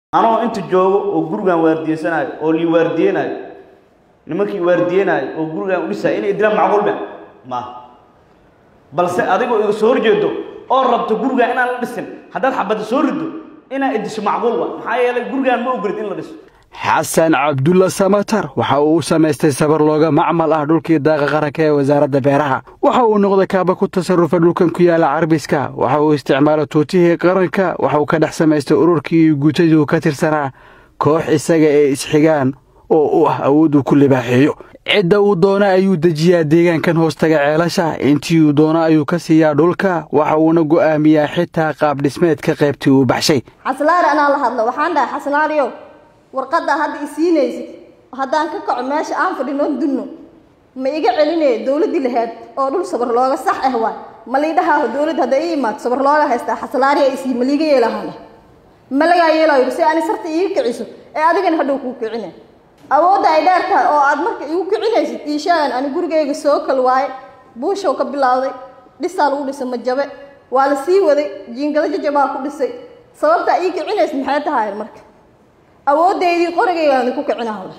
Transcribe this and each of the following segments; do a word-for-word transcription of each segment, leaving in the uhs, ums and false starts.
أنا أنت جو وجرجان واردية سنة أو لي واردينا نمكي واردينا وجرجان ولسه إني إدرام معقول بقى ما بل سأديكوا صور جدو أو ربط جرجان أنا لسه هذا حبة صور جدو أنا إدش معقول حيا الجرجان ما أقدر إلا لسه حسن عبد الله سماتر waxa uu sameystay sabar looga macmal ah dhulkii daaqa qaranka ee wasaaradda beeraha waxa uu noqday kaaba ku tasarrufa dhulkan ku yaala Carbiska waxa uu isticmaalay tuutihii qaranka waxa uu ka dhex sameystay ururkii guutaydu ka tirsanaa koox isaga ee isxigaan oo uu ah awood uu ku libaaxeeyo cidda uu doona ayuu dejiyaa deegaankan hoostaga ceelasha intii uu doona ayuu ka siiyaa dhulka waxa uuna go'aamiyaa xitaa qaab dhismeedka qaybtii uu baxshay xaslaar ana la hadlo waxaan dhahay xaslaariyo warqada hadda isiinaysid haddaan ka kaco meesha aan fadhino dunno ma iga celinay dawladii lahayd oo dhul sabar looga sax ah waa ma liidaha dawladda hadda ii maad sabar looga haysta xaslaariyo isii ma liiga yeelahan ma laga yeelayo si aan sarta ii kiciso ee adigana hadhow ku kicinay awoodda ay dheerta oo aad marka igu kicinaysid iishaan aan gurigeyga soo kal waay buushow ka bilowday dhisaal u dhisay ma jabe waa la sii waday jiingada jajabaa ku dhisay sababta ii kicinaysid maxay tahay marka awooddeedii qorigeyga aan ku kicinahay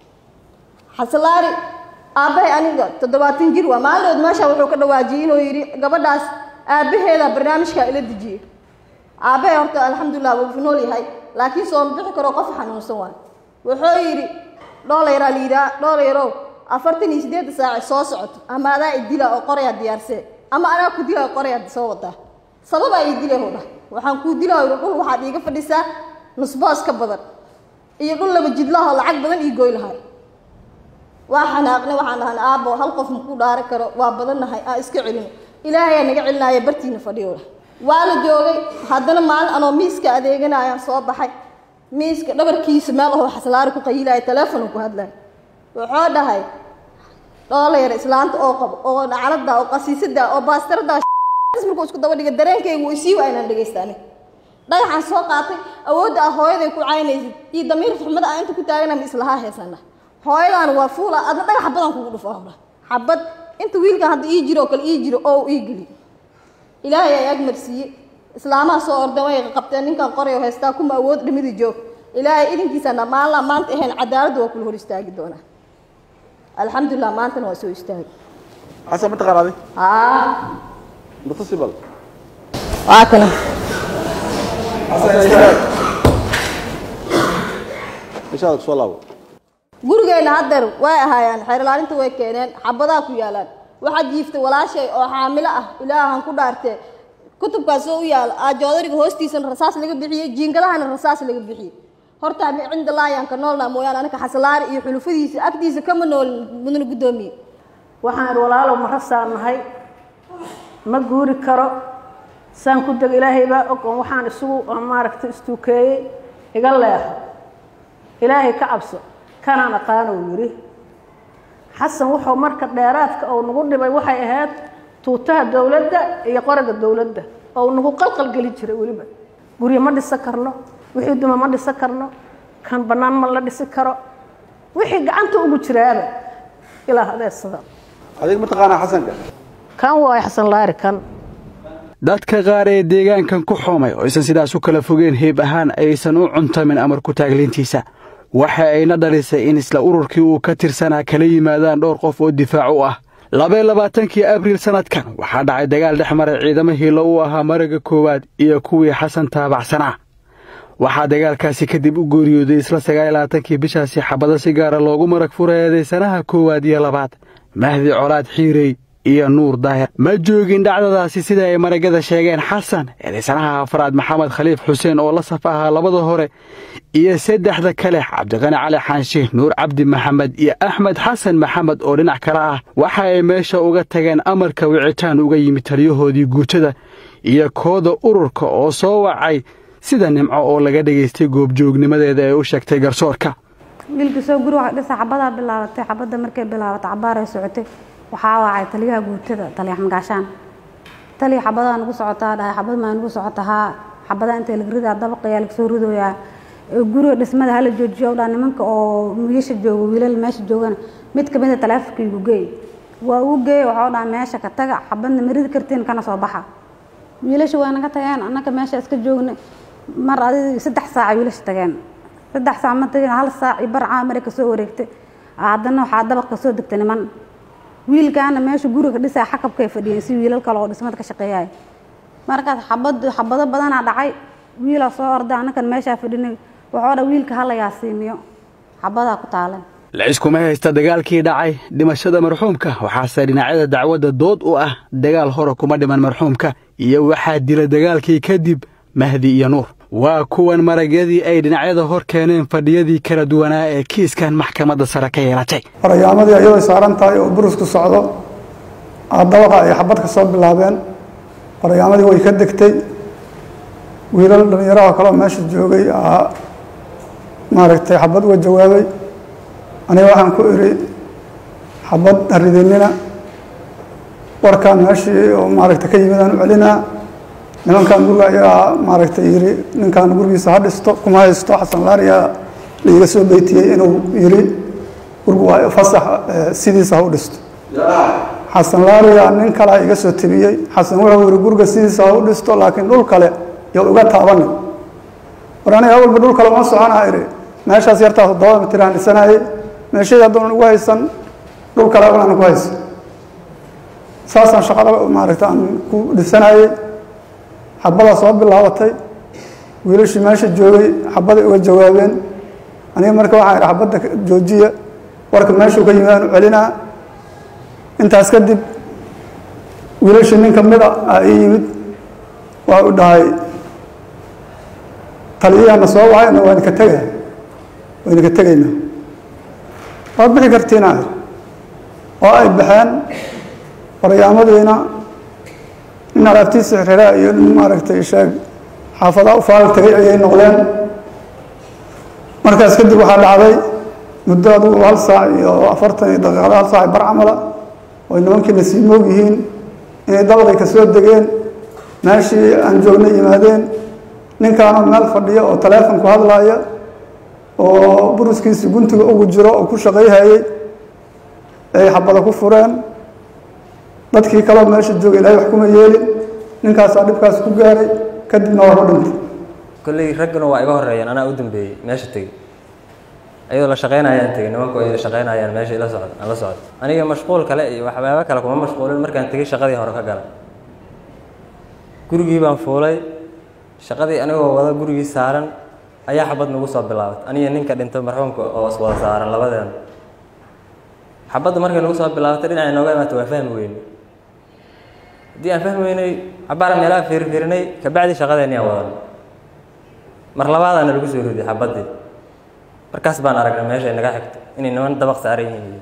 xaslaari aabay aniga toddobaatan jir waa maalood meesha wuxuu ka dhawaajiyay inuu yiri gabadhaas aabaheeda barnaamijka ila dejiyay aabay horta alxamdulillah wuu nool yahay laakiin soo bixi karo qof xanuunsan waa wuxuu yiri doolayra liida doolayro afartan iyo siddeed saac soo socoto ama adaa idila oo qoraya diyaarsay ama ana ku dila qoraya soo wada sabab ay dilay hooda waxaan ku dilay dhul waxa dhiiga fadhisaa nusbaas ka badan iyo dhul laba jidlaha lacag badan ii gooy lahay waxaan aqna waxaan dhahan aabo hal qof ma ku dhaar karo waa badanahay aan iska celin ilaahay naga celinaayo bartiina fadhiyo waa la joogay haddana maalin anoo miiska adeeganayaan soo baxay miiska dhabarkiisa meel oo xaslaar ku qaylay telefoon ku hadlay wuxuu dhahay doolayr islaanta oo qabo oo dhacalada oo qasiisada oo baastarada ismarku isku daba dhiga dareenkaygu isii waa inaan dhageystaanay dhagaxan soo qaatay awoodda ah hooyaday ku caynaysid iyo damiir xumada aan inta ku taagana islaha heesana hooyadan waa fuula aad dhagax badan kugu dhufo xabad inta wiilka hadda ii jiro kale ii jiro oo ii gali ilaahay ay agmarsiye islaamaha soo orday way qabteen ninkan qorayo heestaa kuma awood dhimidi joog ilaahay idinkiisa maala maanta ahayn cadaalad waa kula hor istaagi doona alxamdulillah maanta waa soo istaagay xasan ma taqaanay haa mutasibal waa kale إيشاد صلاة. gurigeena hadar way ahaayaan xeerlaalinta way keeneen xabadaha ku yaalaan waxa jiifta walaashay oo xaamilo ah ilaahan ku dhaartay kutubkaas oo yaal ajoodariga hoostiisa rasaas laga bixiyay jiingadahana rasaas laga bixiyay horta ma cinda laayaan ka noolna mooyaan anaka xaslaar iyo xulufadiisa agtiisa kama nool mudana gudoomiye waxaan walaalo ma rasaanahay ma guuri karo saan ku dag ilaahay baa og waxaan isugu maaragtay istuukeeyay iga leex ilaahay ka cabso kana naqaano yiri xasan wuxuu marka dheeraadka oo nagu dhibay waxay ahayd tuutaha dawladda iyo qoraga dawladda oo nagu qalqal gali jiray waliba guriga ma dhisa karno wixii duma ma dhisa karno kan banaan ma la dhisi karo wixii gacanta ugu jiraaba ilaa hadeesada adeeg ma taqaana xasanka kan waa xasan laari kan dadka qaar ee deegaankan ku xumay oo aysan sidaas u kala fogeen heeb ahaan aysan u cuntamin amar ku taaglintiisa waxa ayna dhalisay in isla ururkii uu ka tirsanaa kala yimaadaan dhowr qof oo difaac u ah laba iyo labaatankii abriil sanadkan waxaa dhacay dagaal dhex maray ciidamo hiilo u ahaa maraga koowaad iyo kuwii xasan taabacsanaa waxaa dagaalkaasi kadib u geeriyooday isla sagaal iyo labaatankii bishaasi xabado si gaara loogu marag fureeday sanaha koowaad iyo labaad mahdi colaad xiirey iyo nuur daahir ma joogin dhacdadaasi sida ay maragada sheegeen xasan eedaysanaha afraad maxamed khaliif xuseen oo la saf ahaa labada hore iyo saddexda kale cabdiqani cali xaanshe nuur cabdi maxamed iyo axmed xasan maxamed oo dhinac kale ah waxa ay meesha uga tageen amarka wicitaan uga yimid taliyahoodii guutada iyo kooda ururka oo soo wacay sida nimco oo laga dhageystay goobjoognimadeeda ee u sheegtay garsoorka wiilka soo guri waxa dhisa xabada bilaabatay xabada markay bilaabatay cabaar ay socotay waxaa wacay taliyaha guutada taliyaha magaashaan taliya xabada nagu socotaa dhahay xabad ma nagu socotaa xabada inta la ridaa dabaqaya la soo ridooyaa guriga dhismada hala joojiyo dhan nimanka oo meesha joogo wiilal meesha joogan mid ka mid ah taleefankiigu geey waa uu geey waxa dhan meesha ka taga xabadna marid kartiin kana soo baxa wiilasha waa naga tageen annaka meesha iska joognay mar adiga saddex saac wiilasha tageen saddex saac ma tageen hal saac bar caamar ka soo wareegtay haddana waxaa dabaq ka soo degtay niman wiilkaana meesha guriga dhisay xakabkay fadhiyeen si wiilal kale oo dhismada ka shaqeeyay markaas xabad xabado badan dhacay wiil soo orday anakan meesha fadhinay wuxuu dhaa wiilka hala yaasiimiyo xabada ku taalan la iskuma haysta dagaalkii dhacay dhimashada marxuumka waxaase dhinacyada dacwadda dood u ah dagaal hore kuma dhiman marxuumka iyo waxaa dila dagaalkii kadib mahdi iyo nuur waa kuwan maragyadii ay dhinacyada hor keeneen fadhiyadii kala duwanaa ee kiiskan maxkamadda sare ka yeelatay warayaamadii ayadoo saaran tahay oo burusku socdo dabaqa ay xabad ka soo bilaabeen warayaamadii way ka degtay wiilal dhalinyaro kale oo meesha joogay maaragtay xabad uga jawaabay aniga waxaan ku iri xabad haridinina warkaan meeshii oo maaragtay ka yimid aan u celinaa nimankan guriga ayaa maaragtay yiri ninkan gurigiisa ha dhisto kuma haysto xasan laariya liiga soo beetiyey inuu yiri gurigu waa fasax sidiisa ha u dhisto xasan laariya nin kale iga soo tabiyey xasan wuxuu yiri guriga sidiisa ha u dhisto laakiin dhul kale iyo uga taabanin war aniga awalba dhul kale ma soconaa iri meeshaas yartaa toddoba mitir aan dhisanayay meeshayda haddaan ugu haysan dhul kale aan ku haysan saasaan shaqada maaragtay aan ku dhisanayay xabadaa soo bilaabatay wiilashii meesha joogay xabaday uga jawaabeen aniga marka waxaan idhi xabadda joojiya warka meeshuu ka yimid aan u celinaa intaas kadib wiilashii nin ka mid a ii yimid waa u dhahay taliyahana soo wahayna waan ka tegaya wayna ka tegaynaa waad bixi kartiina oo ay baxeen waryaamadiina in alaabtiisa xirira iyo maaragtay sheeg xaafadaha u faal tagay ayay noqdeen markaas kadib waxaa dhacday muddo adugu hal saac iyo afartan iyo daqiiqado hal saac bar camala oo nimankii nasiib moog yihiin inay dabaqay ka soo degeen meeshii aan joognay yimaadeen ninkaana meel fadhiya oo taleefon ku hadlaaya oo buruskiisii guntiga ugu jiro oo ku shaqayhayay ay xabada ku fureen dadkii kaloo meesha joogay ilaahay wax kuma yeelin ninkaasaa dhibkaas ku gaaray kadibna waa ku dhintay kolley ragguna waa iga horreeyeen anaa u dambeeyey meesha tegey ayadoo la shaqaynayaan tegey nimanku ay la shaqaynayaan meesha ila socda aan la socdo aniga mashquul kale iyo waxyaabo kale kuma mashquulin markaan tegey shaqadii hore ka galay gurigii baan fuulay shaqadii anigoo wada gurigii saaran ayaa xabad nagu soo bilaabatay aniga ninka dhintay marxuumka oo is wada saaran labadeena xabadda markay nagu soo bilaabatay dhinaca nooga imaatay waa fahmi weyne haddii aan fahmi weynay cabaara meelaha fiirfiirinay kabacdi shaqadeeni aan wadan mar labaadaana lagu soo riday xabaddii markaas baan aragnay meesha ay naga xigto inay niman dabaq saaran yihiin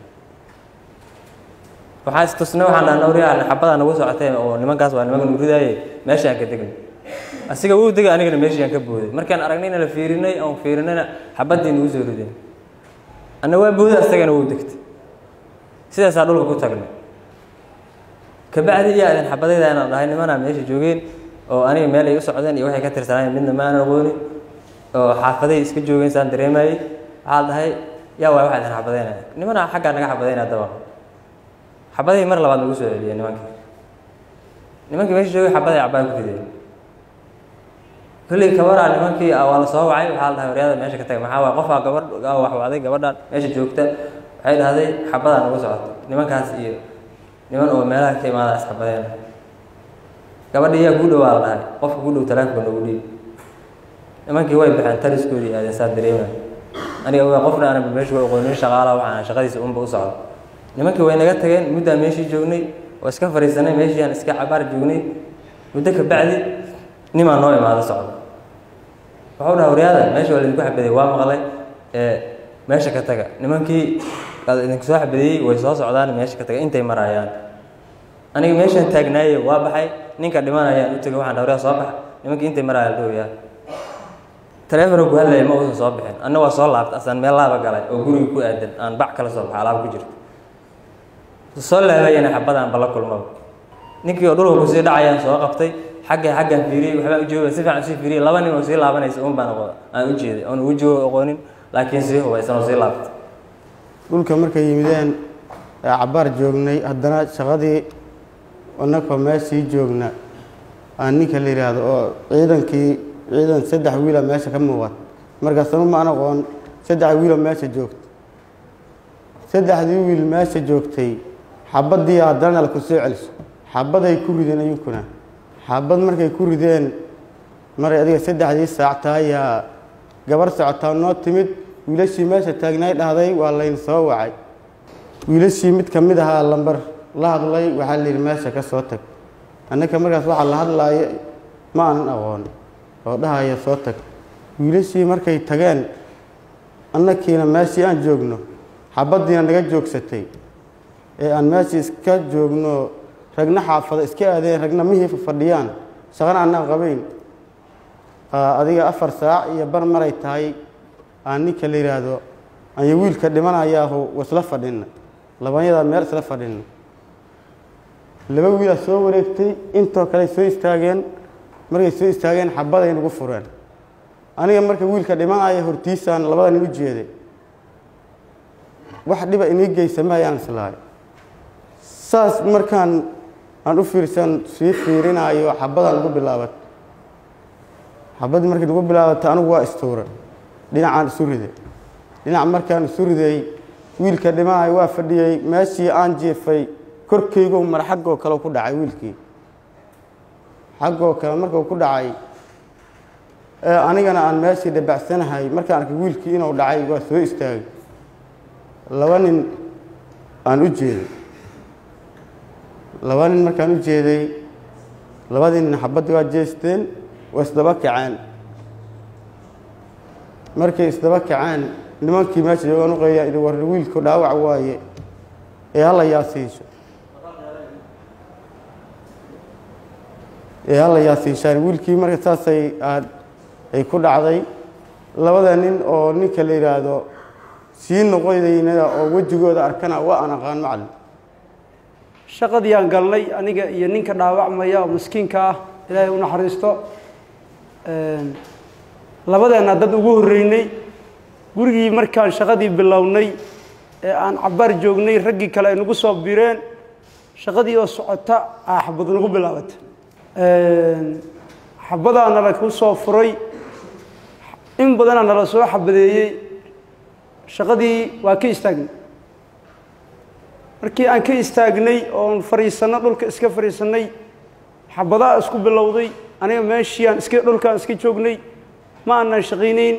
waxaa istusnay waxaan dhaha nawriyaa xabadaa nagu socotay oo nimankaas waa nimanka nagu ridaayey meesha aan ka degnay asiga wuu degay anigana meeshii aan ka booday markaan aragnayna la fiirinay aan fiirinayna xabaddii nagu soo rideen anna waa booday asagana wuu degtay sidaasaa dhulka ku tagnay kabacdi iyo aadan xabadayda inaan dhahay nimanaa meesha joogeen oo aniga meel ay u socdeen iyo waxay ka tirsanaayeen midna ma aanan aqoonin oo xaafaday iska joogeen saan dareemayey waxaa dhahay yaa waay waxaa idin xabadaynaya nimanaa xaggaa naga xabadaynaya dabaqa xabadihii mar labaad nagu soo celiyeen nimankii nimankii meesha joogay xabaday cabaan ku rideen kolley kabaraa nimankii waa la soo wacay waxaa la dhahay waryada meesha ka tagay maxaa waay qofaa gabadh wax wacday gabadhan meesha joogta waxay dhahday xabadaa nagu socoto nimankaas iyo niman oo meelaha ka imaada isxabadeen gabadhii yaa kuu dhowaa la dhahay qofka ku dhow taleefonka nagu dhiib nimankii way baxeen taliskoodii aadeen saa dareemaya aniga waa qofna aanan meesha waa aqoonin shaqaalaha waxaan shaqadiisa unba u socdo nimankii way naga tageen muddaan meeshii joognay oo iska fariisanay meeshii aan iska cabaar joognay muddo ka bacdi nimaa noo imaado socdo wuxuu dhaha waryaada meesha waa laydinku xabaday waa maqlay ee meesha ka taga nimankii idinku soo xabadeeyey way soo socdaan meesha ka taga intay maraayaan aniga meeshaan taagnaaye waa baxay ninka dhimanayaan u tegay waxaan dhaha waryaa soo baxa nimankii intay maraayaan dhowyaa taleefona ku hadlaya ma uusan soo bixin anna waa soo laabtay asaan meel laaba galay oo guriga ku aadan aan bac kala soo baxa alaaba ku jirto soo laabayana xabadaan bala kulmaba ninkii oo dhulka kusii dhacayaan soo qabtay xagga xaggaan fiiriyey waxbaan u jooga si fiican usii fiiriyey laba nin oo sii laabanaysa un baan aan u jeeday oon ugu jooga aqoonin laakiin sii hubaysan oo sii laabtay dhulka markay yimideen ee cabaar joognay haddana shaqadii annagoo meeshii joogna aan ninka la yidhaahdo oo ciidankii ciidan saddex wiila meesha ka muuqata markaasna ma aqoon saddex wiila meesha joogta saddexdii wiil meesha joogtay xabadii haddana la ku soo celiso xabaday ku rideen ayunkuna xabad markay ku rideen maray adiga saddexdii saac taaya gabar socotaa noo timid wiilashii meesha taagnay dhahday waa layn soo wacay wiilashii mid ka mid ahaa lambar la hadlay waxaa la yidhi meesha ka soo tag annaka markaas waxaa la hadlaaya ma aanan aqoon oo dhahaya soo tag wiilashii markay tageen annakiina meeshii aan joogno xabadiina naga joogsatay ee aan meeshii iska joogno ragna xaafada iska aadeen ragna mihii fadhiyaan shaqana annaan qabayn adiga afar saac iyo bar maray tahay aan ninka la yidhaahdo anya wiilka dhimanayaahu wasla fadhina labanyadaa meel isla fadhina laba wiilaa soo wareegtay intoo kale soo istaageen markay soo istaageen xabaday nagu fureen aniga marka wiilka dhimanaya hortiisaan labada nin u jeeday wax dhiba inii geysamahayaan islaahay saas markaan aan u fiirsan sii fiirinayo xabadaan ugu bilaabat xabadii markii nagu bilaabatay anigu waa istuuray dhinacaan isu riday dhinac markaan isu riday wiilka dhimanayo waa fadhiyey meeshii aan jiifay korkaygu mar xaggoo kale ku dhacay wiilkii xaggoo kale markuu ku dhacay anigana aan meeshii dhabacsanahay markaan arkay wiilkii inuu dhacay waa soo istaagay laba nin aan u jeeday laba nin markaan u jeeday labadii nin xabadda waa jeesteen waa isdaba kaceen markay isdaba kaceen nimankii meesha joogaan u qeeyaa idhi war wiilku dhaawac waaye ee hala yaasiisho ee hala yaasiishaan wiilkii marka saasay aad ay ku dhacday labada nin oo ninka la yidhaahdo sii noqodaynada oo wejigooda arkana waa aan aqaan macallin shaqadii aan galnay aniga iyo ninka dhaawacmaya oo miskiinka ah ilaahay u naxariisto labadeenna dad ugu horreynay gurigii markaan shaqadii bilownay ee aan cabbaar joognay raggii kale ay nagu soo bireen shaqadii oo socota aa xabad nagu bilaabata xabadaa nala ku soo furay in badanaa nala soo xabadeeyey shaqadii waa ka istaagnay markii aan ka istaagnay oon fadhiisanno dhulka iska fadhiisannay xabadaa isku bilowday aniga meeshii aan iska dhulkaan iska joognay ma aanan shaqaynayn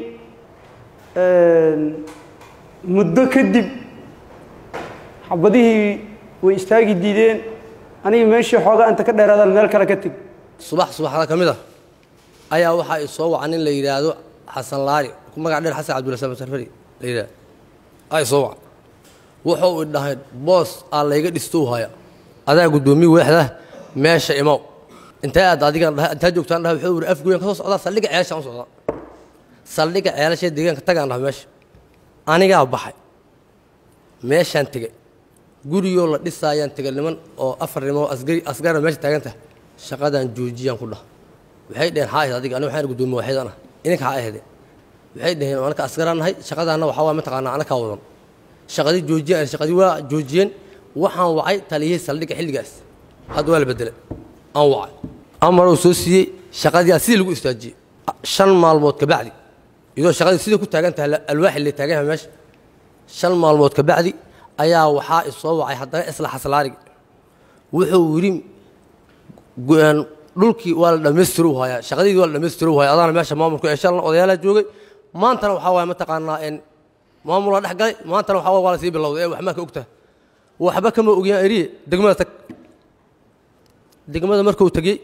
muddo kadib xabadihii way istaagi diideen aniga meeshii xoogaa inta ka dheeraadaan meel kale ka teg subax subaxda ka mid ah ayaa waxaa i soo waca nin la yidhaahdo xasan laari magac dheer xasan cabdullasaam sarfari la yidhahdo ay soo waca wuxuu i dhahay boos aa layga dhistow haya adaa guddoomiye weexda meesha imow intee aad adigan dhahay intaa joogtaan dhahay wuxuu yidhi afgoyan ka soo socdaa saldhigga ceelashaan u socdaa saldhigga ceelashee deegaanka tagaan dhahay meesha anigaa baxay meeshaan tegey gurigoo la dhisaayaan tegay niman oo afar nimoo asgari asgara meesha taagan tahay shaqadaan joojiyaan ku dhaha waxay dhaheen haa ahayd adiga aniga waxaan guddoomiye waaxeedan ah ininka haa ahayde waxay dhaheen anaka asgaraan nahay shaqadaanna waxaa waa mataqaanaa anakaa wadan shaqadii joojiyeen shaqadii waa joojiyeen waxaan wacay taliyihii saldhigga xilligaas hadda waa la bedelay aan wacay amar uu soo siiyey shaqadii sidii lagu istaajiyey shan maalmood ka bacdi iyadoo shaqadii sidii ku taagan tahay alwaaxi la taagan yahay meesha shan maalmood ka bacdi ayaa waxaa i soo wacay haddana isla xaslaarigi wuxuu yidhi dhulkii waa la dhammaystiru hayaa shaqadii waa la dhammaystiru hayaa adaana meesha maamulku ee shalna odayaalaa joogay maantana waxaa waaya mataqaanaa in maamul waa dhex galay maantana waxaa waa la sii bilowday ee waxmaa ka ogtaha waxba kama ogiyaan eriye degmada tag degmada markuu tegey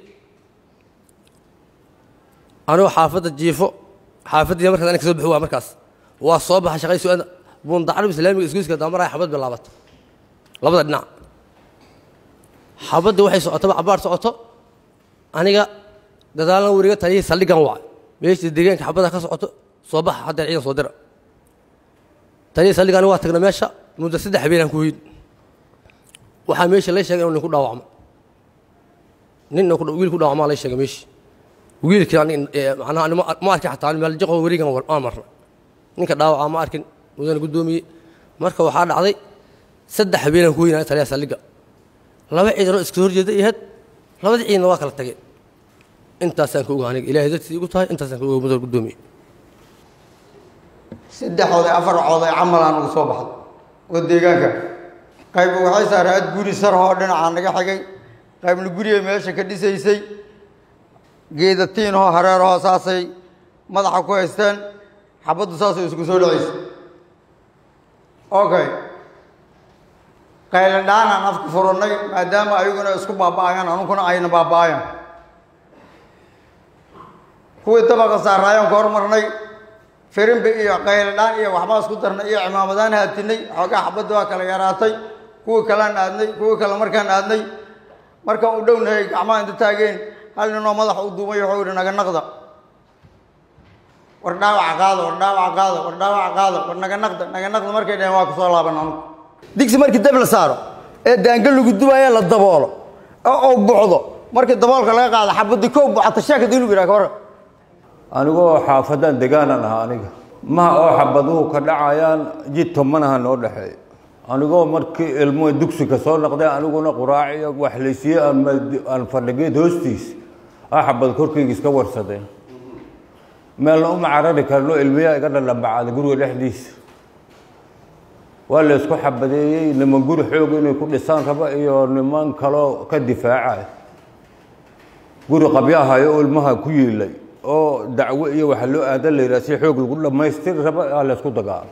anigoo xaafadda jiifo xaafaddiina markaas aniga ka soo bixi waa markaas waa soo baxay shaqadii su-aada buundacrab islaamiga isgoyska damaraya xabad bilaabatay labada dhinac xabadda waxay socotaba cabbaar socoto aniga gadaalna weriga taliyihii saldhiggan wacay meeshii deegaanka xabadda ka socoto soo baxa haddeer ciidan soo dira taliyihii saldhigga aniga waa tagna meesha muddo saddex habeenaan ku hoyin waxaa meesha lay sheegay inuu nin ku dhaawacmo nin wiil ku dhaawacmaa lay sheegay meeshii wiilkii macnaha ma arkin xataa meel jaqo werigan waan marna ninka dhaawacaa ma arkin mudana guddoomiye marka waxaa dhacday saddex habeenaan ku hoyinaya taliyaha saldhigga laba ciidanoo iska hor jeeda iyo had labadii ciidanna waa kala tageen intaasaan ka ogahay aniga ilaahay dartiisa igu tahay intaasaan ka ogahay muddo gudoomiye saddexooda afar cooday camal aan ugu soo baxday oo deegaanka qayb waxay saaraad guri sar oo dhinaca naga xigay qaybna guriga meesha ka dhisaysay geedatiin oo hareer oo saasay madaxa ku haysteen xabaddu saasoo isku soo dhacaysay okay qaylan dhaanaan afka furannay maadaama ayaguna isku baaba'ayaan anuguna ayna baaba'ayaan kuwii dabaqa saaraayaan ka hormarnay firimbi iyo qayladhaan iyo waxbaa isku darnay iyo cimaamadaan haatinay xoogaa xabadda waa kala yaraatay kuwii kalaan aadnay kuwii kale markaan aadnay markaan u dhownahay gacmaha inta taageen hal ninoo madaxa u duumay wuxuu yidhi naga naqda war dhaawaca qaada war dhaawaca qaada war dhaawaca qaada war naga naqda naga naqda markay dhaheen waa kusoo laaban anugu digsi markii dab la saaro ee daangal lagu dubaaya la daboolo oo uu buuxdo markii daboolka laga qaado xabadii koob buuxata sheekada inuu yidhaha ka hor anigoo xaafadan deegaanan ahaa aniga maha oo xabaduhu ka dhacayaan jid tomanaha noo dhexeeya anigoo markii ilmo dugsiga soo noqday aniguna quraaciyo wax laysiiyey aan fadhigeed hoostiis ah xabad korkayga iska warsadeen meelna uma carari karno ilmiyaa iga dhaldhambacaaday guriga dhexdiisa waa la isku xabadeeyey niman guri xoog inay ku dhisaan raba iyo niman kaloo ka difaacay guri qabyahayo oo ilmaha ku yiilay oo dacwo iyo waxa loo aadan la yiraahdo si xoog lagu dhamaystiri raba la isku dagaal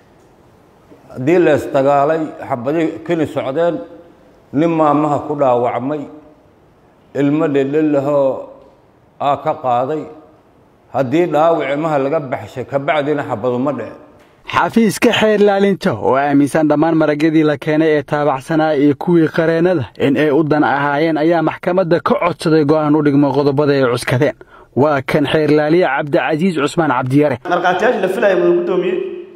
hadii la isdagaalay xabadii kini socdeen nin maamaha ku dhaawacmay ilmo dhedhelaho aa ka qaaday haddii dhaawac ilmaha laga baxshay ka bacdina xabadu ma dhece xafiiska xeer ilaalinta oo aaminsan dhammaan maragyadii la keenay ee taabacsanaa iyo kuwii qareennada in ay u dan ahaayeen ayaa maxkamadda ka codsaday go'aan u dhigmo qodobada ay cuskadeen waa kan xeer ilaaliye cabdicasiis cusmaan cabdiyare marqaatiyaasha la filayo muu gudoomiye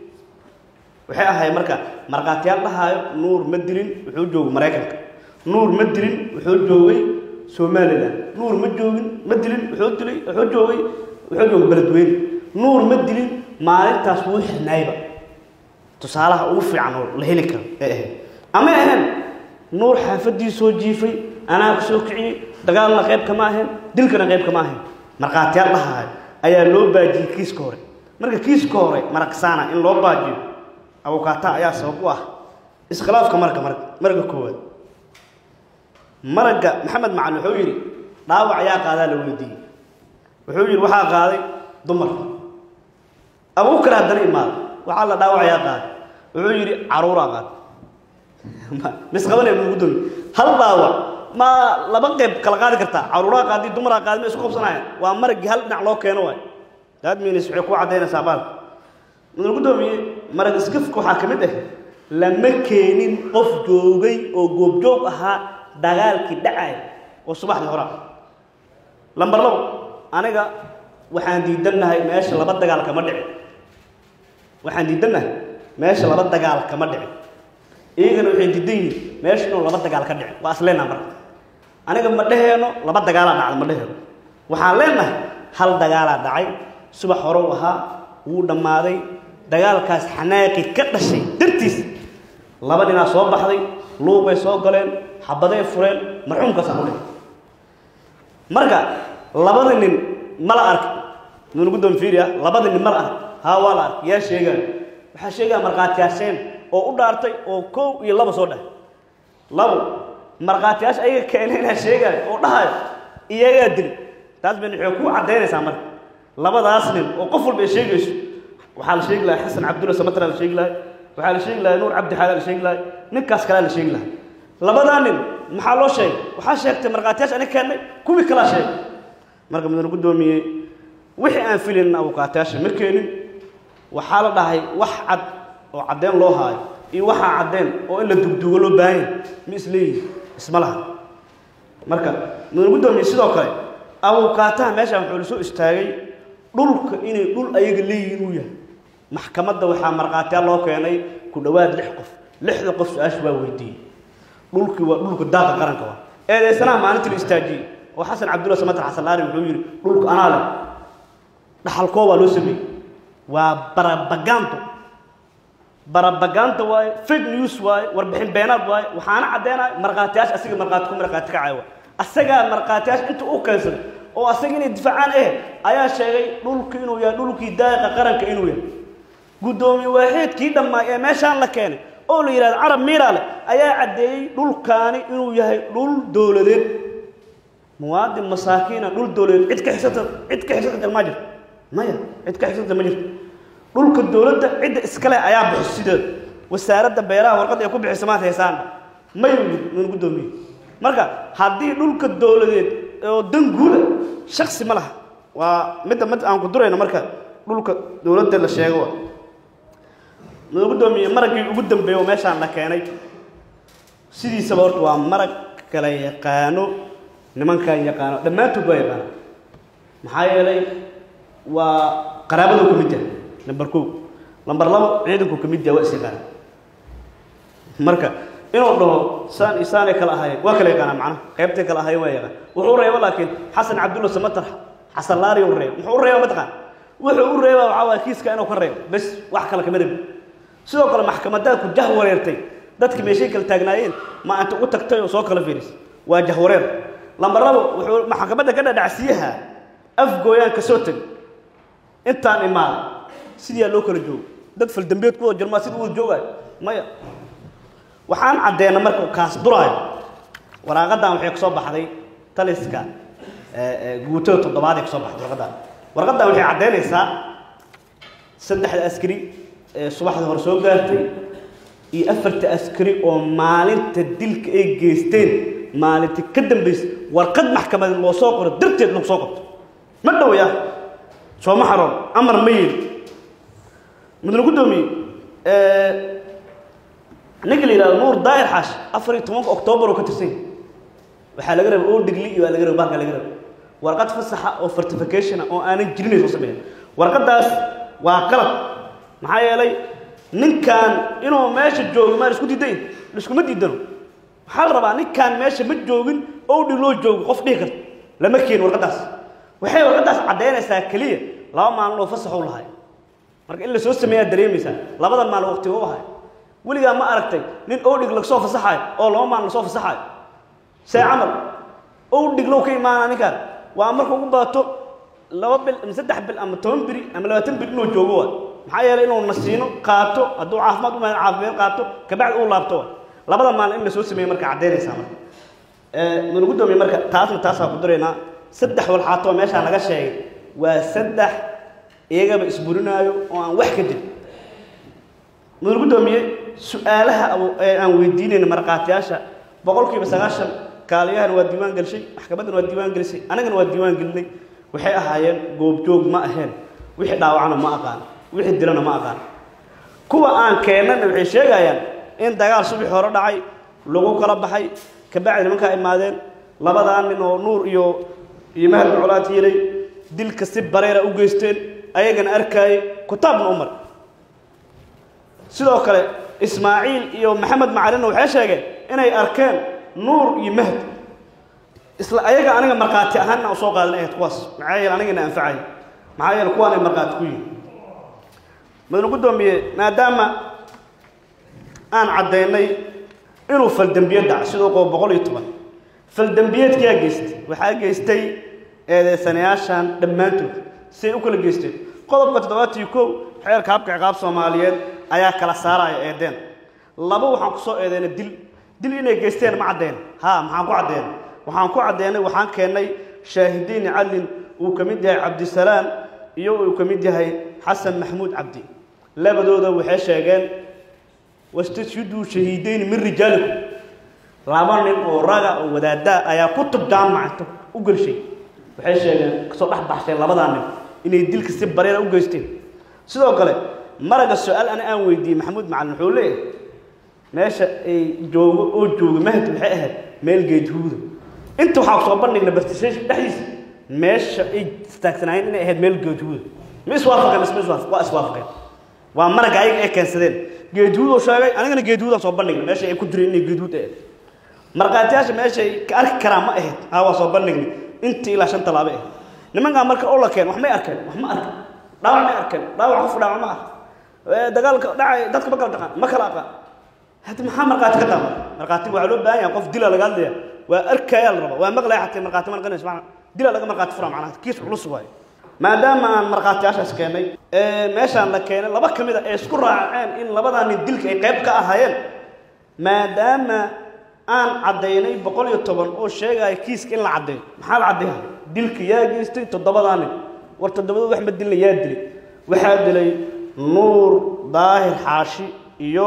waxay ahaayeen marka marqaatiyaal dhahaayo nuur ma dilin wuxuu joogay maraykanka nuur ma dilin wuxuu joogay somaliland nuur ma joogin ma dilin wuxuu dilay wuxuu joogay wuxuu joogay beledweyne nuur ma dilin maalintaas wuu xirnaayba tusaalaha ugu fiican oo la heli karo ee ahayd ama ahayn nuur xaafadii soo jiifay anaa ku soo kiciyey dagaalna qayb kama ahayn dilkana qayb kama ahayn marqaatiyaal dhahaayo ayaa loo baajiyey kiiska hore marka kiiska hore maraqsaana in loo baajiyo abukaata ayaa sabab u ah iskhilaafka marka marka marka koowaad maraga maxamed macalin wuxuu yidhi dhaawac ayaa qaadaa la weydiiyey wuxuu yidhi waxaa qaaday dumar abubakar haddana imaada waxaa la dhaawac ayaa qaaday wuxuu yidhi caruuraa qaaday misqabanay ugu doomi hal dhaawac ma laba qayb kala qaadi kartaa caruuraa qaadi dumaraa qaadi ma isku qabsanayaan waa maragii hal dhinac loo keeno waay daad miinis waxay ku caddaynaysaa baalka mudul gudoomiye marag iskafka waxaa ka mid ah lama keenin qof joogay oo goobjoog ahaa dagaalkii dhacay oo subaxdii hore lambar labo aniga waxaan diidannahay meesha laba dagaal kama dhicin waxaan diidannahay meesha laba dagaal kama dhicin iyagana waxay diidan yihiin meesha inuu laba dagaal ka dhicin waa asleenaa marka aniga ma dhaheeno laba dagaalaa dhacda ma dhaheeno waxaan leenahay hal dagaalaa dhacay subax hore u ahaa wuu dhammaaday dagaalkaas xanaaqi ka dhashay dartiis laba ninaa soo baxday luuqay soo galeen xabaday fureen marxuumkaasaan u dhigay marka labada nin ma la ark nunu guddoon fiiriya labada nin ma la ark haa waa la ark yaa sheegaan waxaa sheegaa markhaatiyaasheen oo u dhaartay oo kow iyo laba soo dhahay labo markhaatiyaasha ayaga keeneenaa sheegaan oo dhahayo iyagaa dil taas bayna waxay ku caddaynaysaa marka labadaas nin oo qof walba ay sheegayso waxaa la sheegi lahay xasan cabdulla samatra la sheegi lahay waxaa la sheegi lahay nuur cabdi xaala la sheegi lahay ninkaas kalea la sheegi lahay labadaa nin maxaa loo sheegay waxaa sheegtay markhaatiyaasha aniga keennay kuwii kalaa sheegay marka mudane guddoomiyey wixii aan filin abukaatayaasha ma keenin waxaa la dhahay wax cad oo caddeyn loo haayo iyo waxaa caddeen oo in la dugduugo loo baahanya ma isleeyihin isma laha marka mudane guddoomiyey sidoo kale abukaataha meeshaan wuxuu la soo istaagay dhulka inay dhul ayaga leeyihiin uu yahay maxkamadda waxaa markhaatiyaal loo keenay ku dhowaad lix qof lixda qof su-aasha waa weydiiyey dhulkii waa dhulka daaqa qaranka waa eedeysanaha maalintii la istaajiyey oo xasan cabdulla samatar xasan laari wuxuu yidhi dhulka anaa leh dhaxalkoo waa loo sameeyey waa barabaganto barabaganto waaye fake news waaye warbixin beenaad waaye waxaana caddeenaya markhaatiyaasha asiga markhaati ku markhaati kacaya waay asagaa markhaatiyaasha inta u keensaday oo asaga inay difaacaan eh ayaa sheegay dhulku inuu yahay dhulkii daaqa qaranka inuu yahay gudoomiye waaxidkii dhammaa ee meeshaan la keenay oo la yiraahdo Carab Miiraale ayaa cadeeyay dhulkaani inuu yahay dhul dawladeed muwaadin masaakiina dhul dawladeed cid ka xisata cid ka xisata ma jirto maya cid ka xisata ma jirto dhulka dawladda cid iskale ayaa bixisay wasaaradda beeraha warqad ay ku bixisay maanta heesaan ma yuu gudoomiye marka haddii dhulka dawladeed oo dan guud shakhsi ma laha waa mid mid aan ku durayna marka dhulka dawladda la sheego ma gudoomiye maragii ugu dambeeyay meeshaan la keenay sidiisa horta waa marag kala yaqaano nimanka yaqaano dhamaantood waa yaqaan maxaa yeelay waa qaraabadu ku mid ah number two number labo ciidanku ku mid ah waa isaqaan marka inuu dhaho saan isaanay kala ahaayeen waa kala yaqaan macna qaybta kala ahaayeen waa yaqaan wuxuu reebo laakiin xasan cabdulla samatar xasan laari uu reebo wuxuu reebo mataqaan wuxuu u reebo waxa waa kiiska inuu ka reebo bas wax kala kama reebo sidoo kale maxkamadaha ku jah wareertay dadkii meeshay kala taagnaayeen ma anta u tagtay oo soo kala fiiris waa jah wareer lambar labo wuxuu maxkamadda ka dhacsiyaha afgooyaan ka soo tag intaan imaan sidii loo kala joogo dad fal dambeed ku jirma sidii uu joogay maya waxaan cadeena marka kaas duraayo waraaqadan waxay ka soo baxday taliska ee guuto toddobaad ee ka soo baxday warqadan warqadan waxay cadeynaysaa saddexda askari ee subaxda hor soo gaartay iyo afarta askari oo maalinta dilka ay geysteen maalinta ka dambeysay warqad maxkamad loo soo qoro darteed loo soo qabto ma dhawaya soo ma xaroon amar ma yiri midna gudoomiye ee نقل إلى النور داير حاش أفريق تمانك أكتوبر وكترسين وحال قرب أول دقلي وحال قرب بارك على قرب ورقات فصحة أو فرتيفيكيشن أو أنا جريني وصبيه ورقات داس وقلب معايا لي نين كان إنه ماشي الجوج ما رسكوتي دين رسكو مدي دينه حال ربع نين كان ماشي متجوجين أو دلو جوج قف ديكر لما كين ورقات داس وحي ورقات داس عدينا ساكلية لا ما عنده فصحة ولا هاي مرك إلا سوست مية دريم مثلا لا بدل ما الوقت هو هاي weligaa ma aragtay nin oodhig laga soo fasaxay oo laba maan la soo fasaxay say amal oodhig loo ka imaana ninkan waa marka ugu baato laba bil ama saddex bil ama toban biri ama labaatan bil inuu joogo waa maxaa yeelay inuu nasiino qaato hadduu caafimaad u maahan caafimaad qaato kabacdi uu laabto labada maalin in la soo sameeyo marka cadeynaysaa marka ee mana gudoomiye marka taasna taasaa ku dareynaa saddex walxaato meeshaan laga sheegay waa saddex iyagaba isburinaayo oo aan wax ka jirin mana gudoomiye su'aalaha aan weydiinayna marqaatiyaasha boqolkiiba sagaashan kaaliyahan waa diiwaan galshay maxkamadan waa diiwaan galisay anagana waa diiwaan gelinay waxay ahaayeen goob joog ma aheen wixii dhaawacna ma aqaan wixii dilana ma aqaan kuwa aan keenana waxay sheegayaan in dagaal subax hore dhacay lagu kala baxay ka bacdi nimanka imaadeen labadaan nin oo nuur iyo iyo mahad culaad yeelay dilka si bareera u geysteen ayagana arkay kutaabna umar sidoo kale ismaaciil iyo maxamed macalin waxay sheegeen inay arkeen nuur iyo mahd isla ayaga aniga marqaati ahaan oo soo qaadan ay kuwaas maxay yeelan aniga anfacay maxay yeelan kuwan ay marqaati ku yihiin madana gudoomiye maadaama aan cadeynay inuu fal dambiyeed dhac sidoo qo boqol iyo toban fal dambiyeed ka geystay waxa geystay eedeysanayaashan dhamaantood si u kala geystay qodobka toddobaad iyo kow xeerka habka ciqaab Soomaaliyeed ayaa kala saaraya eedeen laba waxaan ku soo eedeynay dil dil inay geysteen ma cadeen ha maxaan ku cadeen waxaan ku cadeynay waxaan keenay shaahidiin calin uu kamid yahay Cabdisalaam iyo uu kamid yahay Xasan Maxmuud Cabdi labadooda waxay sheegeen wastashhadu shahiidayn min rijaalikum laba nin oo raga oo wadaada ayaa kutub jaamacada u galshay waxay sheegeen kasoo dhax baxshay labadan nin inay dilka si bareera u geysteen sidoo kale maraga su'aal ana aan weydiiyay maxamuud macalin wuxuu leeyahay meesha ay joogo oo joogo mahad waxay ahayd meel geedhuuda inta waxa soo bandhignay bartisheesh dhaxdiisa meesha ay istaagsanayeen inay ahayd meel geedhuuda ma iswaafaqeen isma iswaafaq waa iswaafaqeen waa maraga ay ay keensadeen geedhuud oo sheegay anigana geedhuud soo bandhignay meesha ay ku direen inay geedhuud ahayd marqaatiyaasha meesha ay ka arki karaan ma ahayd ha waa soo bandhignay inta ilaa shan talaabo ah nimanka marka oo la keen wax ma arkeen wax ma arkin dhaawac ma arkeen dhaawac qof dhaawac ma ah dagaalka dhacay dadka ma kala dhaqan ma kala aqaan hada maxaa marqaati ka dhama marqaati waxa loo baahan yahay qof dila laga hadlaya waa arkaya la raba waa maqlay xataa marqaati ma qanayso dila laga marqaati fura macnaha kiis culus waaye maadaama aan marqaatiyaashaas keenay meeshaan la keenay laba ka mid ah ee isku raaceen in labadan nin dilka ay qayb ka ahaayeen maadaama aan caddaynay boqol iyo toban oo sheegaya kiiska in la caddeeyo maxaa la caddeeyaa dilka yaa geystay toddobadaa nin war toddobada wax ma dilna yaa dilay waxaa dilay nuur daahir xaashi iyo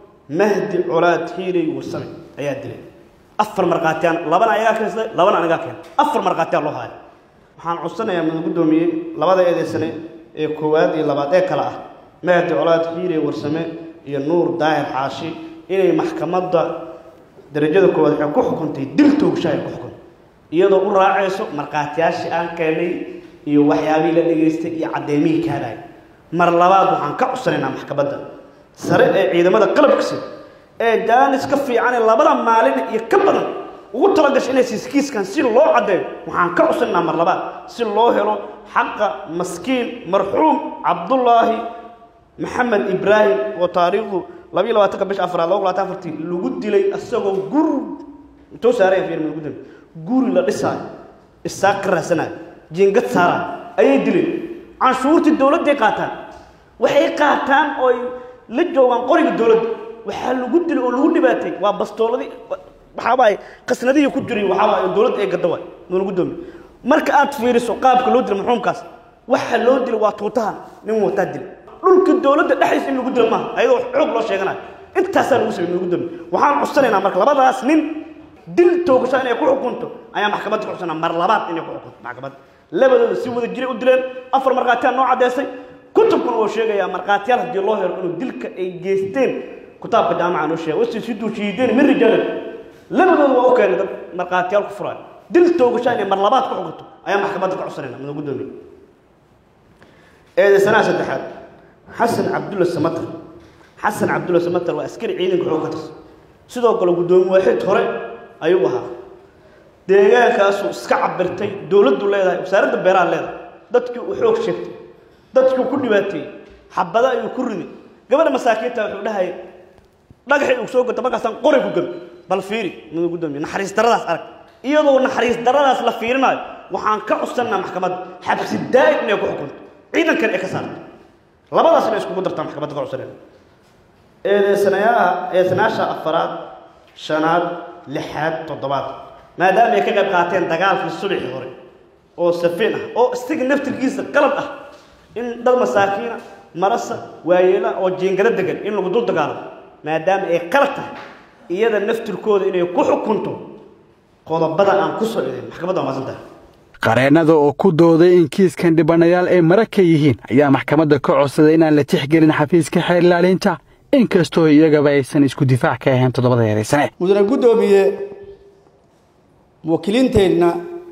mahdi colaad hiilay warsame ayaa dilay afar marqaatiyaan labana ayagaa keensaday labana anigaa keenay afar marqaatiyaan loo haayo waxaan codsanayaa madax guddoomiyey labada eedaysane ee koowaad iyo labaad ee kale ah mahdi colaad hiilay warsame iyo nuur daahir xaashi inay maxkamadda darajada koowaad waxay ku xukuntay dil toogasho ay ku xukuntay iyadoo u raacayso marqaatiyaashii aan keenay iyo waxyaabihii la dhegaystay iyo caddeymihii kaadhay mar labaad waxaan ka codsanaynaa maxkamadda sare ee ciidamada qalabkiisa ee jaanis ka fiican ee labada maalin iyo ka badan ugu talagashay inay siis kiiskan si loo caddeeyo waxaan ka codsanaynaa mar labaad si loo helo xaqa maskiin marxuum cabdullaahi maxamed ibraahim oo taariikhdu labiyo labaatanka bish afraad laba labaatan afartii lagu dilay isagoo gur intuu saaraya fiir lagu dilay guri la dhisaayo isaaq ka raasanayo jiingad saaraan ayay dileen canshuurtii dowladday qaataan waxay qaataan oo la joogaan qoriga dowladda waxaa lagu dilay oo lagu dhibaatay waa bastooladii waxaaba ay qasnadihii ku jiray waxaaba ay dowladda ay gadda waay ma lagu doomi marka aad fiiriso qaabka loo dilay maxuumkaas waxa loo dilay waa tuutahan nin wataa dilay dhulka dowladda dhexdiisa in lagu dilo maaha ayadoo xoog loo sheeganayo intaasaa lagu sameeyey lagu doomi waxaan codsanaynaa marka labadaas nin dil toogasho inay ku xukunto ayaa maxkamadda ku codsanaa mar labaad inay ku xukunto maxkamadda labadooda si wada jiray u dileen afar markhaatiyaal noo caddeysay kutubkuna wuu sheegayaa markhaatiyaal haddii loo helo inuu dilka ay geysteen kitaabka jaamaca noo sheegay wasi siduu shiideen min rijaalin labadooda waa u keenay dad markhaatiyaal ku furaayo dil toogasho inay mar labaad ku xukunto ayaa maxkamadda ka codsanayna madax guddoomiye eedaysanaha saddexaad xasan cabdulla samatar xasan cabdulla samatar waa askari ciidanka xoog ka tirsan sidoo kale guddoomiye waaxid hore ayuu ahaa deegaankaasuu iska cabirtay dowladdu leedahay wasaaradda beeraha leedahay dadkii uu xoog sheegtay dadkii ku dhibaateeyey xabada ayuu ku riday gabadha masaakiinta wuxuu dhahayay dhagaxii uu soo gato markaasaan qori ku gabi bal fiiri madax guddoomiye naxariis daradaas arag iyadoo naxariis daradaas la fiirinayo waxaan ka codsanaa maxkamadda xabsi daa'im inay ku xukunto ciidankan ay ka saarto labadaas inay iskugu dartaa maxkamadda ka codsanayna eedeysanayaha eedeysanayaasha afaraad shanaad lixaad toddobaad maadaama ay ka qayb qaateen dagaalkii subaxii hore oo safiin ah oo isaga naftirkiisa qalab ah in dad masaakiina marasa waayeela oo jiingada degan in lagu dul dagaalamo maadaama ay qalab tahay iyada naftirkooda inay ku xukunto qodobada aan ku soo dhigay maxkamadda waa maasan tahay qareennada oo ku dooday in kiiskan dhibanayaal ay mara ka yihiin ayaa maxkamadda ka codsaday inaan la tixgelin xafiiska xeer ilaalinta inkastoo iyagaba aysan isku difaac ka ahayn toddobada eedaysane mudane guddoomiye muwakkiliinteenna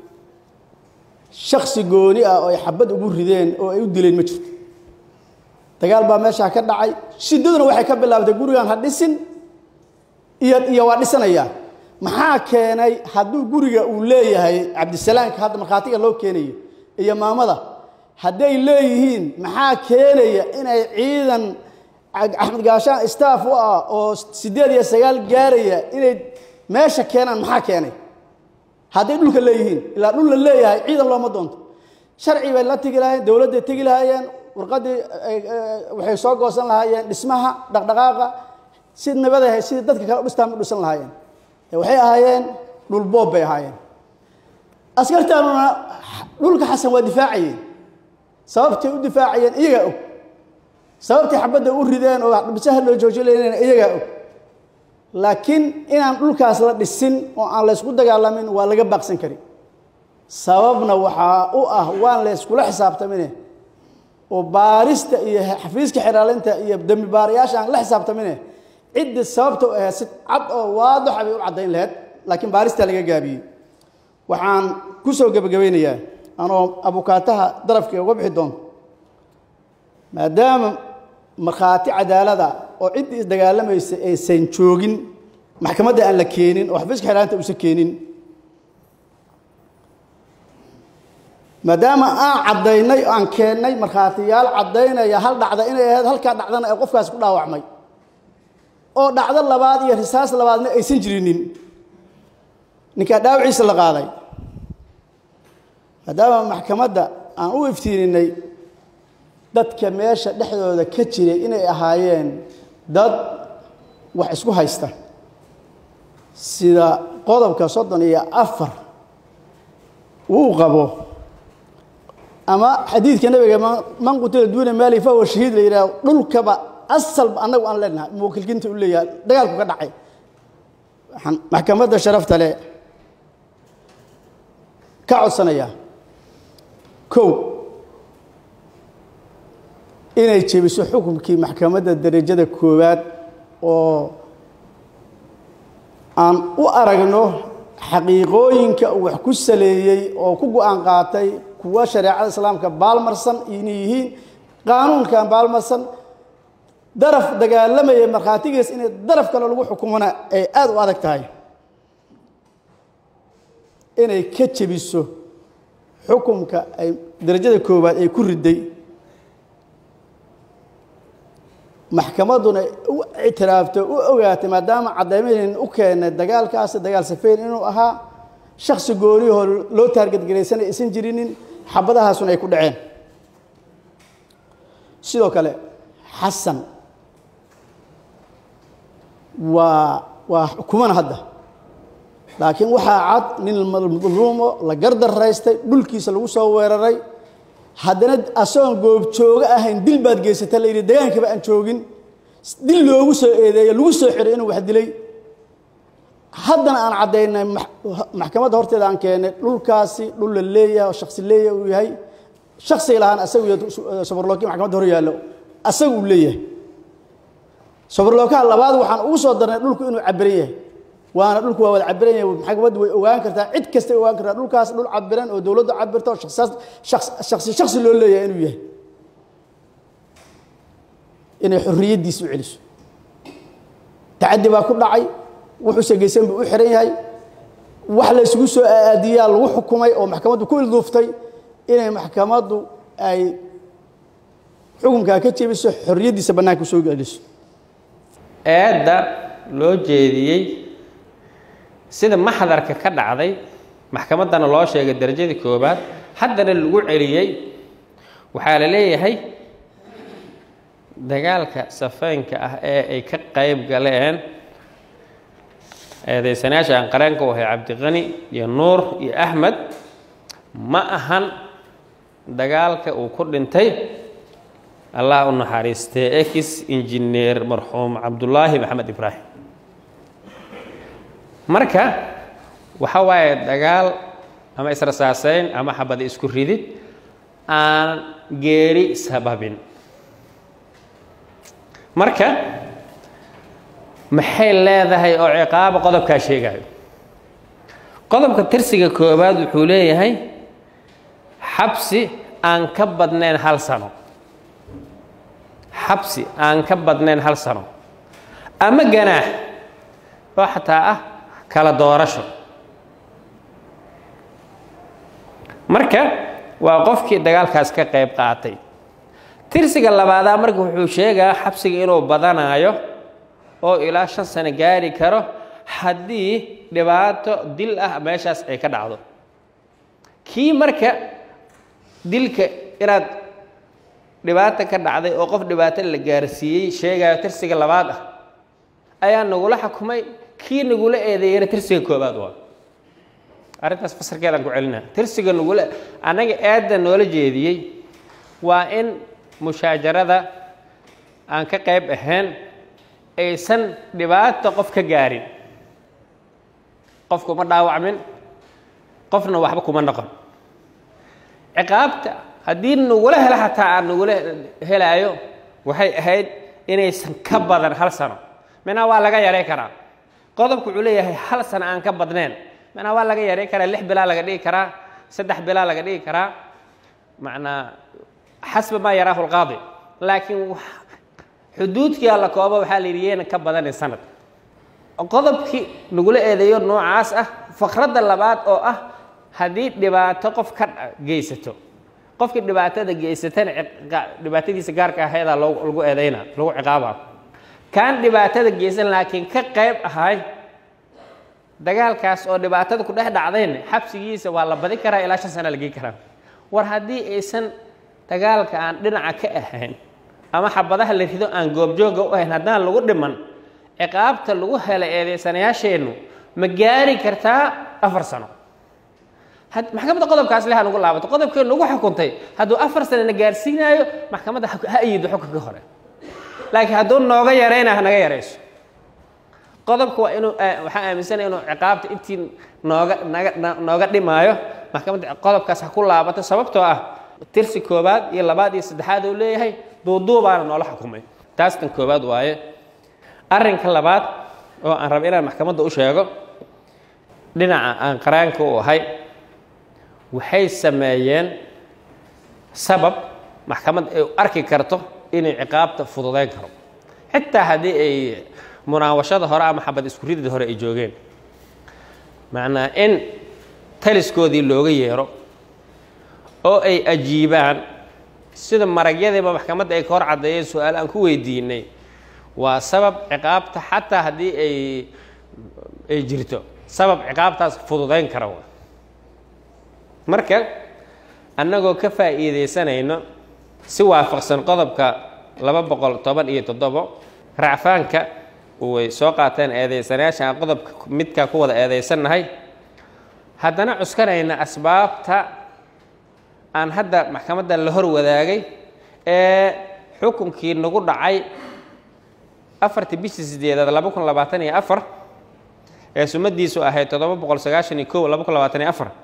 shaksi gooni ah oo ay xabad ugu rideen oo ay u dileen ma jirto dagaal baa meeshaa ka dhacay shiddaduna waxay ka bilaabtay gurigan ha dhisin iyo iyo waa dhisanayaa maxaa keenay hadduu guriga uu leeyahay cabdisalaamka hadda markhaatiga loo keenayo iyo maamada hadday leeyihiin maxaa keenaya inay ciidan axmed gaashaan staff u ah oo siddeed iyo sagaal gaaraya inay meesha keenaan maxaa keenay hadday dhulka leeyihiin ilaa dhul la leeyahay ciidan looma doonto sharci bay la tegi lahaayeen dowladday tegi lahaayeen warqaddii waxay soo goosan lahaayeen dhismaha dhaqdhaqaaqa si nabadahay sidii dadka kale u dhistaan u dhisan lahaayeen waxay ahaayeen dhul boob bay ahaayeen askartaanuna dhulka xasan waa difaacayeen sababtay u difaacayeen iyagaa og sababtay xabadda u rideen oo dhisaha loo joojinayeen iyagaa og laakiin inaan dhulkaas la dhisin oo aan la ysku dagaalamin waa laga baaqsan kari sababna waxaa u ah waan la yskula xisaabtamine oo baarista iyo xafiiska xiraalinta iyo dembi baarayaasha aan la xisaabtamine ciddii sababta u ahayd si cad oo waadaxa bay u caddayn lahayd laakiin baaristaa laga gaabiyey waxaan ku soo gebagabeynayaa anoo abukaataha darafkii uga bixi doonto maadaama markhaati cadaalada oo ciddii isdagaalamaysa aysan joogin maxkamadda aan la keenin oo xafiiska xiraalinta uusan keenin maadaama aan caddaynay aan keennay markhaatiyaal caddaynaya hal dhacda inay ahayd halkaa dhacdana ee qofkaas ku dhaawacmay oo dhacdo labaad iyo risaas labaadna aysan jirinin ninkaa dhaawiciisa la qaaday maadaama maxkamadda aan u iftiininay dadka meesha dhexdooda ka jiray inay ahaayeen dad wax isku haysta sida qodobka soddon iyo afar uu qabo ama xadiidka nabiga man qutila duuna maali fa huwa shahiid la yidhaahdo dhulkaba asalba annagu aan leenahay muwakkilkiinta u leeyahay dagaalku ka dhacay waxaan maxkamadda sharafta leh ka codsanayaa kow inay jebiso xukunkii maxkamadda darajada koowaad oo aan u aragno xaqiiqooyinka uu wax ku saleeyey oo ku go'aan qaatay kuwa shareecada islaamka baalmarsan inay yihiin qaanuunkan baalmarsan daraf dagaalamaya markhaatigiis inay daraf kale lagu xukumana ay aad u adag tahay inay ka jebiso xukunka ay darajada koowaad ay ku riday maxkamadduna u ictiraafto u ogaatay maadaama caddaymaheen u keenay dagaalkaasi dagaal safeyn inuu ahaa shakhsi gooliyahoo loo taargadgaraysanay aysan jirinin xabadahaasuna ay ku dhaceen sidoo kale xasan waa waa xukumana hadda laakiin waxaa cad nin madluumo la gardaraystay dhulkiisa lagu soo weeraray haddana asoon goobjooga ahayn dil baad geysata la yidhi degaankaba aan joogin dil loogu soo eedeeyo lagu soo xiray inuu wax dilay haddana aan caddaynay maxkamadda horteeda aan keennay dhulkaasi dhul la leeyahay oo shaksi leeyahay uu yahay shaksiga lahaan asagu iyo sabarlooki maxkamadda hor yaallo asagu uu leeyahay sabarlookaha labaad waxaan ugu soo darnay dhulku inuu cabiran yahay waana dhulku waa wada cabiran yahay maxkamaddu way ogaan kartaa cid kastay ogaan kartaa dhulkaas dhul cabiran oo dowladdu cabirto oo shaksi shaksi loo leeyahay inuu yahay inay xorriyaddiisa u celiso tacaddi baa ku dhacay wuxuuse geysan buu u xiran yahay wax la isugu soo aadiyaa lagu xukumay oo maxkamaddu ku ilduuftay inay maxkamaddu ay xukunkaa ka jebiso xorriyaddiisa bannaanka soo geliso eedda loo jeediyey sida maxdarka ka dhacday maxkamaddana loo sheegay darajadii koobaad haddana lagu celiyey waxaa la leeyahay dagaalka safeynka ah ee ay ka qayb galeen eedaysanayaasha aan qareenka u ahay cabdiqani iyo nuur iyo axmed ma ahan dagaalka uu ku dhintay allah u naxariistee ex injineer marxuum cabdullaahi maxamed ibraahim marka waxa waaye dagaal ama israsaaseyn ama xabada isku ridid aan geeri sababin marka maxay leedahay oo ciqaaba qodobkaa sheegayo qodobka tirsiga koowaad wuxuu leeyahay xabsi aan ka badnayn hal sano xabsi aan ka badnayn hal sano ama ganaax oo xataa ah kala doorasho marka waa qofkii dagaalkaas ka qayb qaatay tirsiga labaadaa marka wuxuu sheegaa xabsiga inuu badanayo oo ilaa shan sano gaari karo haddii dhibaato dil ah meeshaas ay ka dhacdo kii marka dilka inaad dhibaato ka dhacday oo qof dhibaato la gaarsiiyey sheegayo tirsiga labaad ah ayaa nagula xukumay kii nagula eedeeyana tirsiga koobaad waa arrintaas fasarkeedaan ku celinaa tirsiga nagula annaga eedda noola jeediyey waa in mushaajarada aan ka qayb ahayn aysan dhibaato qof ka gaarin qof kuma dhaawacmin qofna waxba kuma noqon ciqaabta haddii nagula helo xataa aan nagula helaayo waxay ahayd inaysan ka badan hal sano minaa waa laga yaray karaa qodobku wuxuu leeyahay hal sano aan ka badnayn minaa waa laga yaray karaa lix bilaa laga dhigi karaa saddex bilaa laga dhigi karaa macnaa xasba maa yaraahu lqaadi laakiin xuduudkii alla kooba waxaa la yidhi yeena ka badanin sanad qodobkii nagula eedeeyo noocaas ah faqradda labaad oo ah haddii dhibaato qof ka geysato qofkii dhibaatada geysatana dhibaatadiisa gaarka aheedaa lagu eedeynaa lagu ciqaabaa kaan dhibaatada geysan laakiin ka qayb ahay dagaalkaas oo dhibaatada ku dhex dhacdayna xabsigiisa waa la badi karaa ilaa shan sano la geyn karaa war haddii aysan dagaalka aan dhinaca ka ahayn ama xabadaha la rido aan goobjooga u ahayn haddaan lagu dhiman ciqaabta lagu hela eedeysanayaasheennu ma gaari kartaa afar sano maxkamadda qodobkaas leha nagu laabato qodobkeen nagu xukuntay hadduu afar sano na gaarsiinaayo maxkamadda ha iyido xukunka hore laakiin hadduu nooga yarayna ha naga yarayso qodobka waa inuu waxaan aaminsanaya inuu ciqaabta intii nooga naga nooga dhimaayo maxkamadda qodobkaas ha ku laabato sababtoo ah tirsi koobaad iyo labaad iyo saddexaad uu leeyahay duuduubaana noola xukumay taas tan koobaad waaye arrinka labaad oo aan rabo inaan maxkamadda u sheego dhinaca aan qaraanka u ahay waxay sameeyeen sabab maxkamad ay arki karto inay ciqaabta fududeyn karo xitaa haddii ay munaawashada hore ama xabad isku ridida hore ay joogeen macnaa in taliskoodii looga yeero oo ay ajiibaan sida maragyadiiba maxkamadda ay ka hor caddeeyeen su-aal aan ku weydiinay waa sabab ciqaabta xataa haddii ay ay jirto sabab ciqaabtaas fududeyn kara wa marka annagoo ka faa'iidaysanayno si waafaqsan qodobka laba boqol toban iyo toddobo racfaanka way soo qaateen eedeysanayaasha aan qodobka midkaa ku wada eedeysannahay haddana cuskanayna asbaabta aan hadda maxkamadda la hor wadaagay ee xukunkii nagu dhacay afartii bishii sideedaad laba kun labaatan iyo afar ee sumadiisu ahayd toddoba boqol sagaashan iyo kow laba kun labaatan iyo afar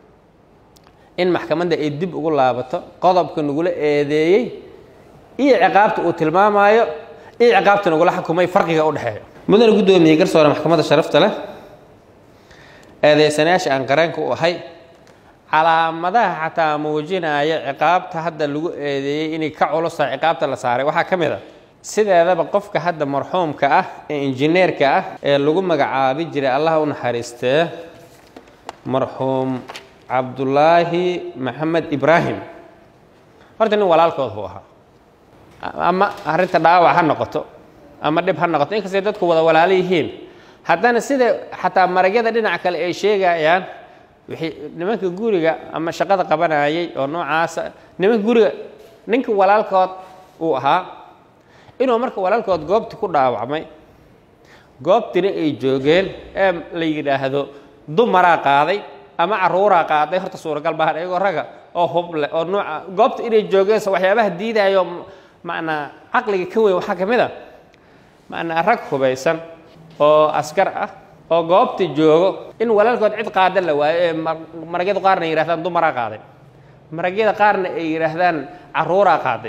in maxkamadda ay dib ugu laabato qodobka nagula eedeeyey iyo ciqaabta uu tilmaamayo iyo ciqaabta nagula xukumay farqiga u dhexeeya mudane guddoomiye garsoore maxkamadda sharafta leh eedeysanayaasha aan qaraanka u ahay calaamadaha xataa muujinaya ciqaabta hadda lagu eedeeyey inay ka culusa ciqaabta la saaray waxaa ka mid a sideedaba qofka hadda marxuumka ah ee injineerka ah ee lagu magacaabi jiray allah u naxariistee marxuum cabdulaahi maxamed ibraahim horta nin walaalkood buu ahaa ama arrinta dhaawac ha noqoto ama dhib ha noqoto inkastay dadku wada walaalo yihiin haddana sida xataa maragyada dhinaca kale ay sheegayaan wixii nimanka guriga ama shaqada qabanayay oo noocaasa nimanka guriga ninka walaalkood uu ahaa inuu marka walaalkood goobta ku dhaawacmay goobtina ay joogeen ee la yidhaahdo dumaraa qaaday ama caruuraa qaaday horta suuragal baahan iyagoo raga oo hub leh oo nooca goobta inay joogeensa waxyaabaha diidayo macnaa caqliga ka weyn waxaa ka mid a macnaa rag hubaysan oo askar ah oo goobta joogo in walaalkood cid qaada la waayo ee maragyada qaarna ay yidhahdaan dumaraa qaaday maragyada qaarna ay yidhaahdaan caruuraa qaaday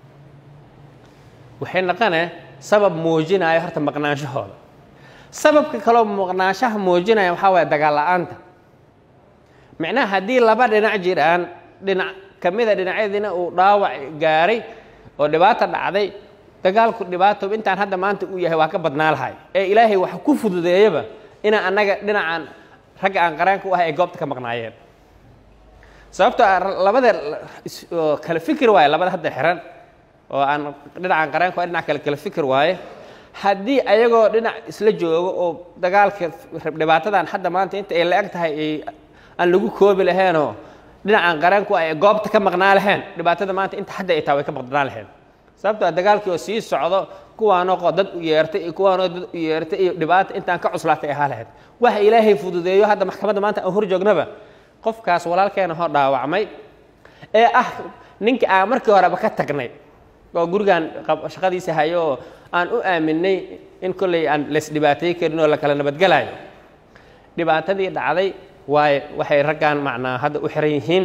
waxay naqanee sabab muujinaya horta maqnaanshahooda sababka kaloo maqnaanshaha muujinaya waxaa waaya dagaal la-aanta micnaha haddii laba dhinac jiraan dhinac ka mida dhinacyadiina uu dhaawac gaaray oo dhibaata dhacday dagaalku dhibaato intaan hadda maanta uu yahay waa ka badnaa lahay ee ilaahay wax ku fududeeyaba inaan annaga dhinacaan ragga aan qaraanka u ahay ay goobta ka maqnaayeen sababtoo labada kala fikir waaye labada hadda xiran oo aan dhinacaan qaraanka waa dhinac kale kala fikir waaye haddii ayagoo dhinac isla joogo oo dagaalka dhibaatadan hadda maanta inta ay la eg tahay ay aan lagu koobi laheenoo dhinacaan qaraanku ay goobta ka maqnaa laheen dhibaatada maanta inta hadda ay tahay way ka maqnaa laheen sababtoo dagaalkii oo sii socdo kuwaanoo dad u yeertay iyo kuwaanoo dad u yeertay iyo dhibaata intaan ka cuslaatay ahaa lahayd waxa ilaahay fududeeyo hadda maxkamadda maanta aan hor joognaba qofkaas walaalkeena hoo dhaawacmay ee ah ninka aan markii horeba ka tagnay oo gurigan shaqadiisa hayo oo aan u aaminay in kolley aan lees dhibaateey karin oo la kala nabadgelayo dhibaatadii dhacday waaye waxay raggaan macnaa hadda u xiran yihiin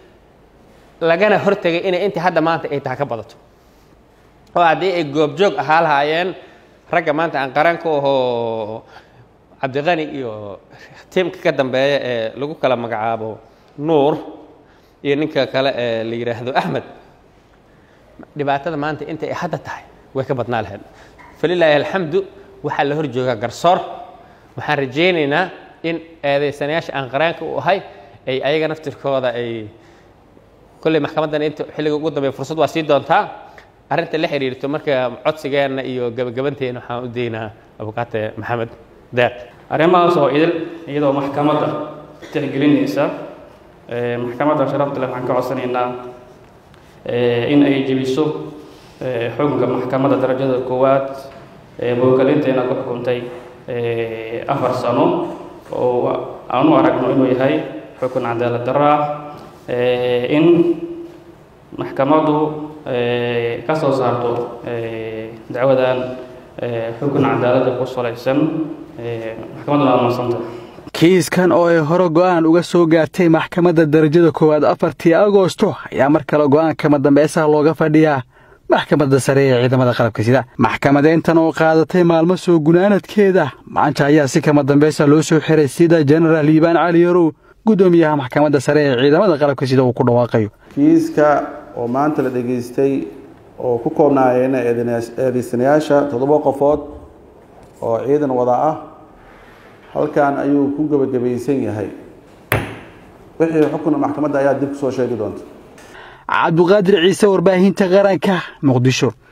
lagana hortegay inay intii hadda maanta ay tahay ka badato oo haddii ay goobjoog ahaa lahaayeen ragga maanta aan qaranka ahoo cabdiqani iyo tiimka ka dambeeya ee lagu kala magacaabo nuur iyo ninka kale ee la yidhaahdo axmed dhibaatada maanta inta ay hadda tahay way ka badnaa lahayd falilaahi alxamdu waxaa la hor joogaa garsoor waxaan rajaynaynaa in eedeysanayaasha aan qaraanka u ahay ay ayaga naftirkooda ay kolley maxkamaddan inta xilliga ugu dambeeya fursad waa sii doontaa arrinta la xiriirto marka codsigeenna iyo gabagabanteena waxaan u daynaa abukaate maxamed deeq arrimahaas oo idil iyadoo maxkamadda tixgelinaysa maxkamadda sharafta leh waxaan ka codsanaynaa in ay jebiso xukunka maxkamadda darajada koowaad ee mawkalinteena ku xukuntay afar sano oo aan u aragno inuu yahay xukun cadaalad darro ah in maxkamaddu ka soo saarto dacwadan xukun cadaalada ku salaysan maxkamadduna waa mahadsanta kiiskan oo ay hore go'aan uga soo gaartay maxkamadda darajada koowaad afartii agoosto ayaa mar kale go'aankama dambaysaha looga fadhiyaa maxkamadda sare ee ciidamada qalabka sida maxkamadeyntan oo qaadatay maalmo soo gunaanadkeeda maanta ayaa si kama dambaysa loo soo xiray sida jenaraal liibaan cali yarow gudoomiyaha maxkamadda sare ee ciidamada qalabka sida uu ku dhawaaqayo kiiska oo maanta la dhageystay oo ku koobnaayeen eedeysanayaasha toddoba qofood oo ciidan wada ah halkan ayuu ku gabagabaysan yahay wixii xukunka maxkamadda ayaa dib ku soo sheegi doonta cabduqaadir ciise warbaahinta qaranka muqdisho.